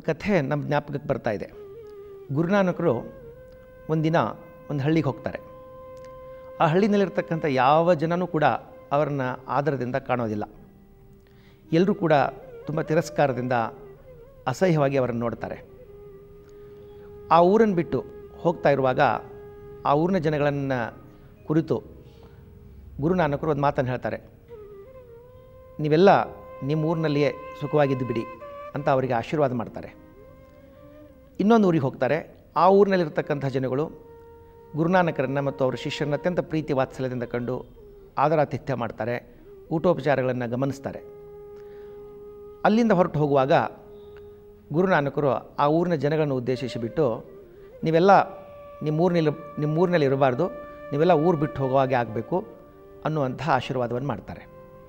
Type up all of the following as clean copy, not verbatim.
ಒಂದು ಕಥೆ ನಮ್ಮ ಜ್ಞಾಪಕಕ್ಕೆ ಬರ್ತಾ ಇದೆ. ಗುರುನಾನಕರು ಒಂದಿನ ಒಂದು ಹಳ್ಳಿಗೆ ಹೋಗ್ತಾರೆ. ಆ ಹಳ್ಳಿನಲ್ಲಿರ್ತಕ್ಕಂಥ ಯಾವ ಜನನೂ ಕೂಡ ಅವರನ್ನು ಆದರದಿಂದ ಕಾಣೋದಿಲ್ಲ. ಎಲ್ಲರೂ ಕೂಡ ತುಂಬ ತಿರಸ್ಕಾರದಿಂದ ಅಸಹ್ಯವಾಗಿ ಅವರನ್ನು ನೋಡ್ತಾರೆ. ಆ ಊರನ್ನು ಬಿಟ್ಟು ಹೋಗ್ತಾ ಇರುವಾಗ ಆ ಊರಿನ ಜನಗಳನ್ನು ಕುರಿತು ಗುರುನಾನಕರು ಒಂದು ಮಾತನ್ನು ಹೇಳ್ತಾರೆ. ನೀವೆಲ್ಲ ನಿಮ್ಮ ಊರಿನಲ್ಲಿಯೇ ಸುಖವಾಗಿದ್ದು ಬಿಡಿ ಅಂತ ಅವರಿಗೆ ಆಶೀರ್ವಾದ ಮಾಡ್ತಾರೆ. ಇನ್ನೊಂದು ಊರಿಗೆ ಹೋಗ್ತಾರೆ. ಆ ಊರಿನಲ್ಲಿರ್ತಕ್ಕಂಥ ಜನಗಳು ಗುರುನಾನಕರನ್ನು ಮತ್ತು ಅವರ ಶಿಷ್ಯರನ್ನ ಅತ್ಯಂತ ಪ್ರೀತಿ ವಾತ್ಸಲ್ಯದಿಂದ ಕಂಡು ಆದರಾತಿಥ್ಯ ಮಾಡ್ತಾರೆ, ಊಟೋಪಚಾರಗಳನ್ನು ಗಮನಿಸ್ತಾರೆ. ಅಲ್ಲಿಂದ ಹೊರಟು ಹೋಗುವಾಗ ಗುರುನಾನಕರು ಆ ಊರಿನ ಜನಗಳನ್ನು ಉದ್ದೇಶಿಸಿಬಿಟ್ಟು, ನೀವೆಲ್ಲ ನಿಮ್ಮೂರಿನಲ್ಲಿ ಇರಬಾರ್ದು, ನೀವೆಲ್ಲ ಊರು ಬಿಟ್ಟು ಹೋಗೋ ಹಾಗೆ ಆಗಬೇಕು ಅನ್ನುವಂಥ ಆಶೀರ್ವಾದವನ್ನು ಮಾಡ್ತಾರೆ.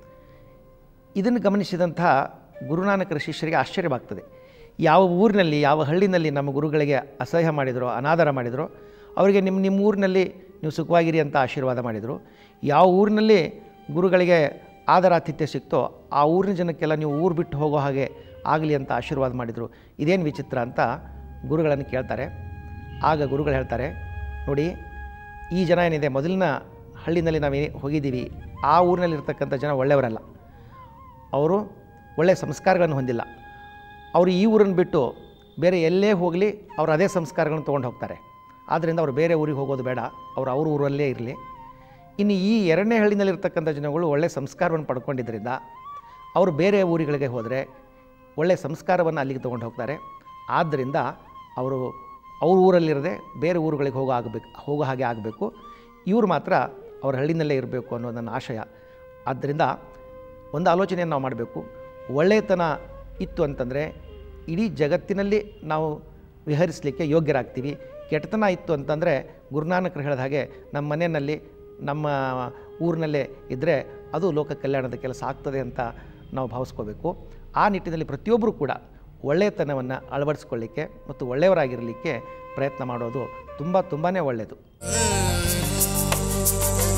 ಇದನ್ನು ಗಮನಿಸಿದಂಥ ಗುರುನಾನಕರ ಶಿಷ್ಯರಿಗೆ ಆಶ್ಚರ್ಯವಾಗ್ತದೆ. ಯಾವ ಊರಿನಲ್ಲಿ, ಯಾವ ಹಳ್ಳಿನಲ್ಲಿ ನಮ್ಮ ಗುರುಗಳಿಗೆ ಅಸಹ್ಯ ಮಾಡಿದರೋ, ಅನಾದರ ಮಾಡಿದರೋ, ಅವರಿಗೆ ನಿಮ್ಮ ಊರಿನಲ್ಲಿ ನೀವು ಸುಖವಾಗಿರಿ ಅಂತ ಆಶೀರ್ವಾದ ಮಾಡಿದರು. ಯಾವ ಊರಿನಲ್ಲಿ ಗುರುಗಳಿಗೆ ಆದರಾತಿಥ್ಯ ಸಿಕ್ತೋ ಆ ಊರಿನ ಜನಕ್ಕೆಲ್ಲ ನೀವು ಊರು ಬಿಟ್ಟು ಹೋಗೋ ಹಾಗೆ ಆಗಲಿ ಅಂತ ಆಶೀರ್ವಾದ ಮಾಡಿದರು. ಇದೇನು ವಿಚಿತ್ರ ಅಂತ ಗುರುಗಳನ್ನು ಕೇಳ್ತಾರೆ. ಆಗ ಗುರುಗಳು ಹೇಳ್ತಾರೆ, ನೋಡಿ, ಈ ಜನ ಏನಿದೆ, ಮೊದಲಿನ ಹಳ್ಳಿನಲ್ಲಿ ನಾವೇನು ಹೋಗಿದ್ದೀವಿ, ಆ ಊರಿನಲ್ಲಿರ್ತಕ್ಕಂಥ ಜನ ಒಳ್ಳೆಯವರಲ್ಲ. ಅವರು ಒಳ್ಳೆಯ ಸಂಸ್ಕಾರಗಳನ್ನು ಹೊಂದಿಲ್ಲ. ಅವರು ಈ ಊರನ್ನು ಬಿಟ್ಟು ಬೇರೆ ಎಲ್ಲೇ ಹೋಗಲಿ ಅವರು ಅದೇ ಸಂಸ್ಕಾರಗಳನ್ನು ತೊಗೊಂಡು ಹೋಗ್ತಾರೆ. ಆದ್ದರಿಂದ ಅವರು ಬೇರೆ ಊರಿಗೆ ಹೋಗೋದು ಬೇಡ, ಅವ್ರ ಊರಲ್ಲೇ ಇರಲಿ. ಇನ್ನು ಈ ಎರಡನೇ ಹಳ್ಳಿನಲ್ಲಿರ್ತಕ್ಕಂಥ ಜನಗಳು ಒಳ್ಳೆಯ ಸಂಸ್ಕಾರವನ್ನು ಪಡ್ಕೊಂಡಿದ್ದರಿಂದ ಅವರು ಬೇರೆ ಊರುಗಳಿಗೆ ಹೋದರೆ ಒಳ್ಳೆಯ ಸಂಸ್ಕಾರವನ್ನು ಅಲ್ಲಿಗೆ ತೊಗೊಂಡು ಹೋಗ್ತಾರೆ. ಆದ್ದರಿಂದ ಅವರು ಅವ್ರ ಊರಲ್ಲಿರದೆ ಬೇರೆ ಊರುಗಳಿಗೆ ಹೋಗೋ ಹಾಗೆ ಆಗಬೇಕು. ಇವರು ಮಾತ್ರ ಅವ್ರ ಹಳ್ಳಿನಲ್ಲೇ ಇರಬೇಕು ಅನ್ನೋ ನನ್ನ ಆಶಯ. ಆದ್ದರಿಂದ ಒಂದು ಆಲೋಚನೆಯನ್ನು ನಾವು ಮಾಡಬೇಕು. ಒಳ್ಳೆಯತನ ಇತ್ತು ಅಂತಂದರೆ ಇಡೀ ಜಗತ್ತಿನಲ್ಲಿ ನಾವು ವಿಹರಿಸಲಿಕ್ಕೆ ಯೋಗ್ಯರಾಗ್ತೀವಿ. ಕೆಟ್ಟತನ ಇತ್ತು ಅಂತಂದರೆ ಗುರುನಾನಕರು ಹೇಳಿದ ಹಾಗೆ ನಮ್ಮ ಮನೆಯಲ್ಲಿ, ನಮ್ಮ ಊರಿನಲ್ಲೇ ಇದ್ದರೆ ಅದು ಲೋಕ ಕಲ್ಯಾಣದ ಕೆಲಸ ಆಗ್ತದೆ ಅಂತ ನಾವು ಭಾವಿಸ್ಕೋಬೇಕು. ಆ ನಿಟ್ಟಿನಲ್ಲಿ ಪ್ರತಿಯೊಬ್ಬರೂ ಕೂಡ ಒಳ್ಳೆಯತನವನ್ನು ಅಳವಡಿಸ್ಕೊಳ್ಳಿಕ್ಕೆ ಮತ್ತು ಒಳ್ಳೆಯವರಾಗಿರಲಿಕ್ಕೆ ಪ್ರಯತ್ನ ಮಾಡೋದು ತುಂಬಾ ಒಳ್ಳೆಯದು.